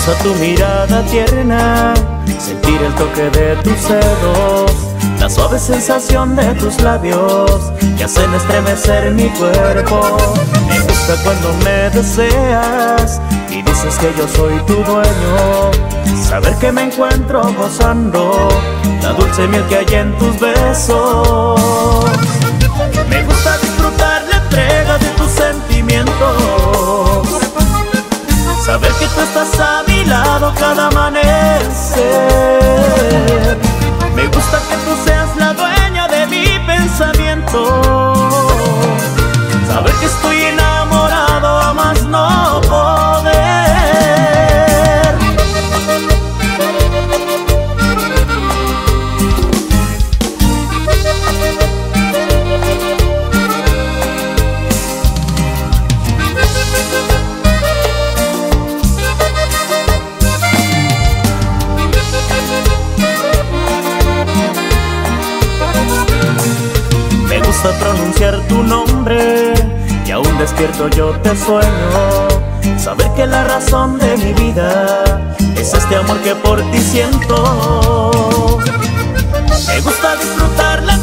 gusta tu mirada tierna, sentir el toque de tus dedos, la suave sensación de tus labios que hacen estremecer mi cuerpo. Me gusta cuando me deseas y dices que yo soy tu dueño, saber que me encuentro gozando la dulce miel que hay en tus besos. Me gusta disfrutar la entrega de tus sentimientos, saber que tú estás a mi lado cada amanecer. Me gusta que tú seas la dueña de mi pensamiento, saber que estoy enamorado a más no poder. Me gusta pronunciar tu nombre y aún despierto yo te sueño, saber que la razón de mi vida es este amor que por ti siento. Me gusta disfrutar la